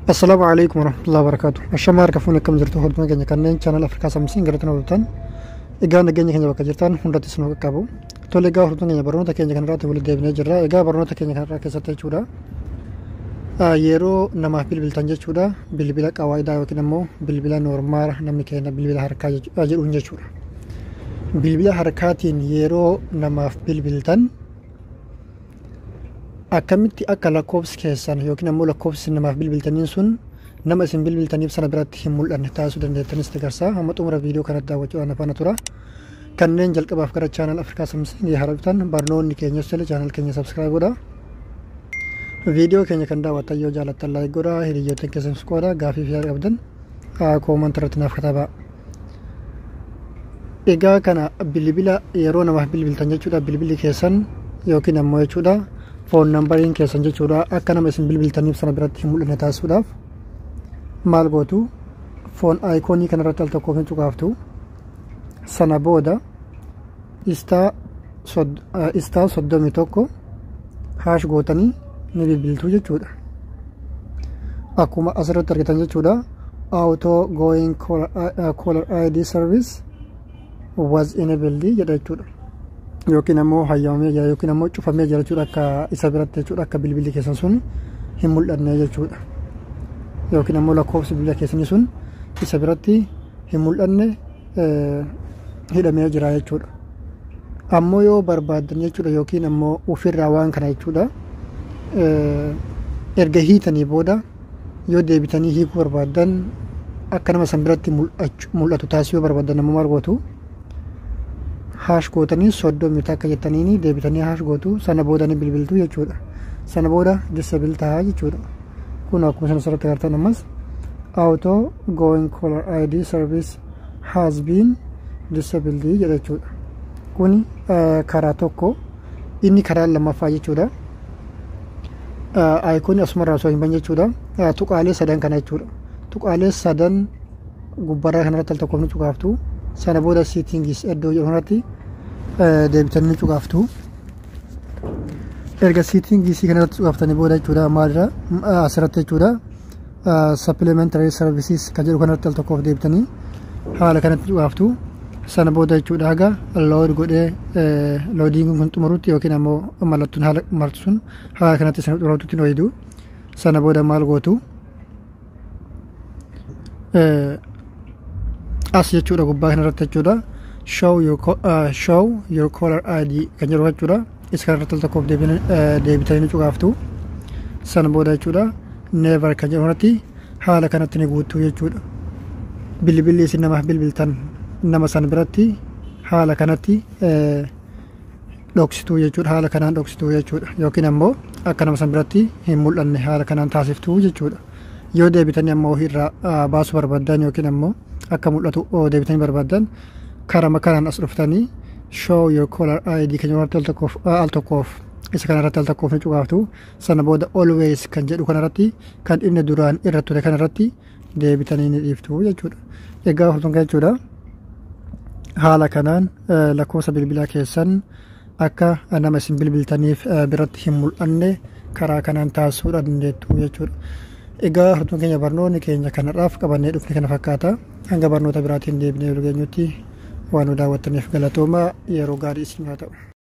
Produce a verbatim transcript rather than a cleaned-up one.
السلام عليكم ورحمة الله وبركاته. الشمار كفونا كم زرتوا هرتنا جنيا كنن channel أفريقيا سامسين قرتنا وطن. إجانا جنيا كنيا بكجرتان هندا تسنو كابو. تولي جا هرتنا جنيا برونتا كنيا كن رات ولد دبنا جرا. إجا برونتا كنيا كن رات كسرت جورا. يرو نما بيل بيل تنجت جورا. بيل بيلا كوايدا وكنمو. بيل بيلا نورمال نمني كنا بيل بيلا حركة أجر أنجت جورا. بيل بيلا حركاتين يرو نما بيل بيل تن. akkamitti akka lakkoofsi keessan yookiin ammoo lakkoofsi namaaf bilbiltaniin sun nama isin bilbiltaniif sana biratti hin mul'anne taasisuu dandeettanis tagarsaa. Hamma xumura viidiyoo kanatti daawwachuudhaan afaan tura. Kanneen jalqabaaf gara chaanal Afrikaa Samsiin harabtan barnoonni keenyas tele chaanal keenya subscribe godha. Viidiyoo keenya kan daawwatan yoo jaalattan like godha. Hiriyoota keessanis qooda gaafii fi yaada qabdan kooment irratti naaf katabaa. Egaa kana bilbila yeroo namaaf bilbiltan jechuudha bilbilli keessan yookiin ammoo jechuudha phone numbering keessan jechuudha akka nama isin bilbiltaniif sana biratti hin mul'anne taasisuudhaaf maal gootu phone iconii kana irratti al tokko hin tuqaaftu sana booda istaa istaa soddomii tokko hash gootanii ni bilbiltu jechuudha. Akkuma asirratti argitan jechuudha auto going caller, uh, caller I D service was enabled jedha jechuudha. Yookiin ammoo hayyamee jira yookiin ammoo cufamee jira jechuudha akka isa biratti jechuudha akka bilbilli keessan sun hin mul'anne jechuudha. Yookiin ammoo lakkoofsi bilbila keessanii sun isa biratti hin mul'anne hidhamee jira jechuudha. Ammoo yoo barbaadan jechuudha yookiin ammoo ofirraa waan kana jechuudha erga hiitanii booda yoo deebitanii hiikuu barbaadan akka nama san biratti mul'atu taasisuu barbaadan ammoo maal gootu hash gootanii soddomii takka jettaniini deebitanii hash gootu sana booda ni bilbiltu jechuudha. Sana booda disable ta'a jechuudha. Kun akkuma sana sarratti agartan ammas auto going caller I D service has been disabled jedha jechuudha. Kuni karaa tokko inni karaa lammaffaa jechuudha. Icon asumarraa osoo hin banne jechuudha. Tuqaalee sadan kana jechuudha. Tuqaalee sadan gubbarraa kanarratti al tokkoof ni tuqaaftu. Sana booda settings iddoo jedhu kanatti deebitanii ni tuqaaftu. Erga settings kanatti tuqaaftanii booda jechuudha maalirra asirratti jechuudha supplementary services kan jedhu kanatti al tokkoof deebitanii haala kanatti tuqaaftu. Sana booda jechuudha haga load godhee loading kun xumurutti yookiin ammoo mallattuun haala martu sun haala kanatti sana xumurutti hin ho'idu. Sana booda maal gootu as jechuudha gubbaa kanarratti jechuudha show your uh, show your caller I D kan jedhu jechuudha isa kanarratti al tokkoof deebitanii ni tuqaaftu. Sana booda jechuudha never kan jedhu kanatti haala kanatti ni guuttu jechuudha. Bilbilli isin namaaf bilbiltan nama san biratti haala kanatti dhoksitu jechuudha haala kanaan dhoksitu jechuudha yookiin ammoo akka nama san biratti hin mul'anne haala kanaan taasiftu jechuudha. Yoo deebitanii ammoo irraa baasuu barbaadan yookiin ammoo akka mul'atu deebitanii barbaadan karaa kanaan as dhuftanii show your caller I D kan jedhu al tokkoof isa kanarratti al tokkoof ni tuqaaftu. Sana booda always kan jedhu kanarratti kan inni duraan irra ture kanarratti deebitanii ni dhiiftu jechuudha. Egaa hordofaa jechuudha haala kanaan lakkoofsa bilbilaa keessan akka nama isin bilbiltaniif biratti hin mul'anne karaa kanaan taasisuu dandeettu jechuudha. Egaa hordoftoota keenya barnoonni keenya kanarraaf qabannee dhufne kana fakkaata. Hanga barnoota biraatiin deebinee wal geenyutti waan nu daawwattaniif galatooma yeroo gaarii isin haa ta'u.